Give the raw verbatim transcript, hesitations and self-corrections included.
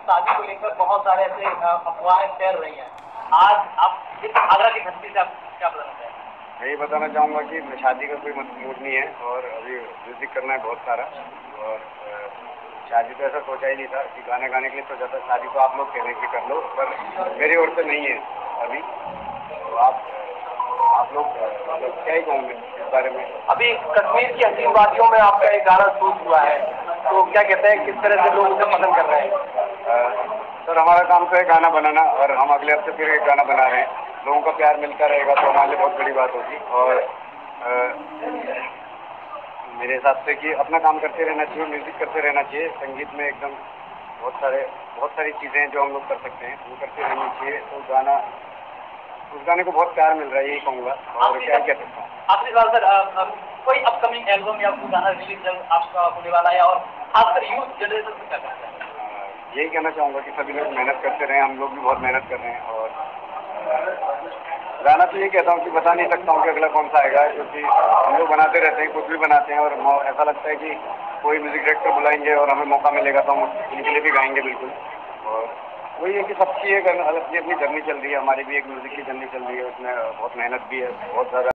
शादी को लेकर बहुत सारे ऐसे अफवाहें फैल रही हैं। आज आप इस आगरा की धरती से आप क्या बताना चाहेंगे? यही बताना चाहूँगा कि शादी का कोई मूड नहीं है और अभी म्यूजिक करना है बहुत सारा। और शादी तो ऐसा सोचा ही नहीं था कि गाने गाने के लिए सोचा था। शादी तो आप लोग कह रहे हैं कि कर लो, पर मेरी ओर से नहीं है अभी। तो आप आप लोग मतलब क्या ही कहूँगे इस बारे में। अभी कश्मीर की हसीन वादियों में आपका एक गाना शूट हुआ है, तो क्या कहते हैं, किस तरह से लोग उसे पसंद कर रहे हैं? सर हमारा काम तो है गाना बनाना, और हम अगले हफ्ते फिर एक गाना बना रहे हैं। लोगों का प्यार मिलता रहेगा तो हमारे लिए बहुत बड़ी बात होगी। और आ, मेरे हिसाब से कि अपना काम करते रहना चाहिए, म्यूजिक करते रहना चाहिए। संगीत में एकदम बहुत सारे बहुत सारी चीज़ें हैं जो हम लोग कर सकते हैं, वो करते रहनी चाहिए। तो गाना उस गाने को बहुत प्यार मिल रहा है, यही कहूँगा। और क्या कह सकता हूँ। आखिरी सवाल सर, कोई अपकमिंग एल्बम या कोई गाना रिलीज जल्द आपका होने वाला है, और खासकर यूथ जनरेशन से क्या करते हैं? यही कहना चाहूँगा कि सभी लोग मेहनत करते रहें। हम लोग भी बहुत मेहनत कर रहे हैं। और गाना तो ये कहता हूँ कि बता नहीं सकता हूँ कि अगला कौन सा आएगा, क्योंकि हम लोग बनाते रहते हैं, कुछ भी बनाते हैं। और ऐसा लगता है कि कोई म्यूजिक डायरेक्टर बुलाएंगे और हमें मौका मिलेगा तो हम उनके लिए भी गाएंगे बिल्कुल। और वही है कि सबकी एक अपनी अपनी जर्नी चल रही है, हमारी भी एक म्यूजिक की जर्नी चल रही है, उसमें बहुत मेहनत भी है, बहुत ज़्यादा।